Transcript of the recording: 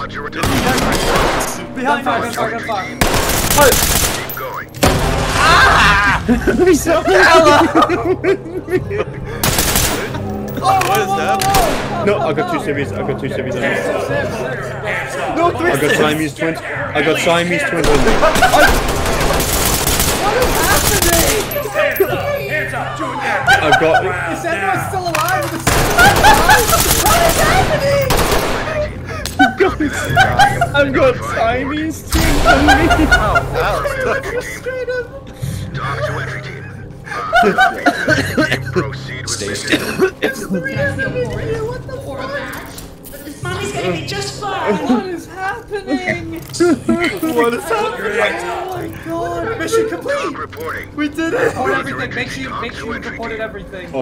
Behind fire. Keep going. He's so What is that? No, I got two civvies. No, three. I got Siamese twins. on me. What is happening? Hands up, Junior. I've got. Is everyone still alive? What is happening? I've got Siamese twins on me. Straight up. Talk to entry team. Proceed with Stay mission. still. What the fuck? Mommy's gonna be just fine. What is happening? What is happening? Oh my god. Mission complete. Reporting. We did it. Report everything. Make sure you reported everything.